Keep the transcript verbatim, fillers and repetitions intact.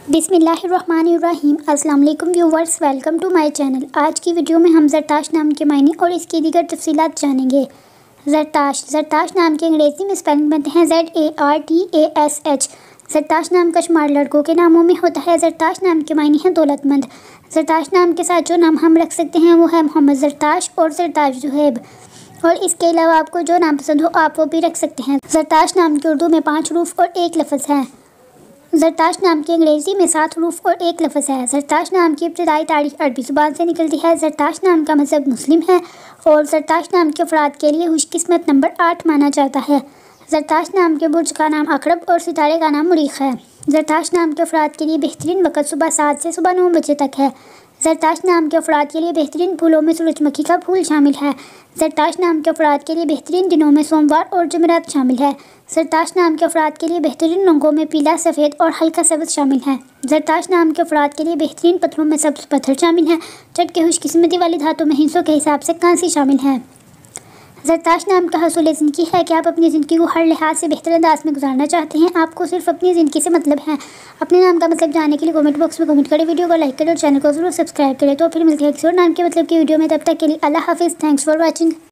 बिस्मिल्लाहिर्रहमानिर्रहीम। अस्सलाम वालेकुम viewers, welcome to my channel. आज की वीडियो में हम ज़रताश नाम के मायने और इसकी दीगर तफसीलात जानेंगे। ज़रताश ज़रताश नाम के अंग्रेज़ी में स्पेलिंग बनते हैं Z A R T A S H. Zartash नाम का शुमार लड़कों के नामों में होता है। ज़रताश नाम के मायने हैं दौलतमंद। ज़रताश नाम के साथ जो नाम हम रख सकते हैं वो है मोहम्मद ज़रताश और ज़रताश जुहैब, और इसके अलावा आपको जो नाम पसंद हो आप वो भी रख सकते हैं। ज़रताश नाम के उर्दू में पाँच हरूफ और एक लफ्ज़ है। ज़रताश नाम की अंग्रेज़ी में सात हरूफ और एक लफ्ज़ है। ज़रताश नाम की इब्तदाई तारीख अरबी ज़ुबान से निकलती है। ज़रताश नाम का मज़हब मुस्लिम है और ज़रताश नाम के अफराद के लिए खुशकिस्मत नंबर आठ माना जाता है। ज़रताश नाम के बुर्ज का नाम अकरब और सितारे का नाम मुरीख है। ज़रताश नाम के अफराद के लिए बेहतरीन वक़्त सुबह सात से सुबह नौ बजे तक है। ज़रताश नाम के अफराद के लिए बेहतरीन फूलों में सूरजमुखी का फूल शामिल है। ज़रताश नाम के अफराद के लिए बेहतरीन दिनों में सोमवार और जुमेरात शामिल है। ज़रताश नाम के अफराद के लिए बेहतरीन रंगों में पीला, सफ़ेद और हल्का सब्ज़ शामिल है। ज़रताश नाम के अफराद के लिए बेहतरीन पत्थरों में सब्ज़ पत्थर शामिल है, जबकि खुशकिस्मती वाली धातु में हिस्सों के हिसाब से कांसी शामिल है। ज़रताश नाम का हसूल ज़िंदगी है कि आप अपनी ज़िंदगी को हर लिहाज से बेहतर अंदाज में गुजारना चाहते हैं। आपको सिर्फ अपनी ज़िंदगी से मतलब है। अपने नाम का मतलब जानने के लिए कमेंट बॉक्स में कमेंट करें, वीडियो को लाइक करें और चैनल को ज़रूर सब्सक्राइब करें। तो फिर मिलते हैं किसी और नाम के मतलब की वीडियो में। तब तक के लिए अल्लाह हाफिज़। Thanks for watching.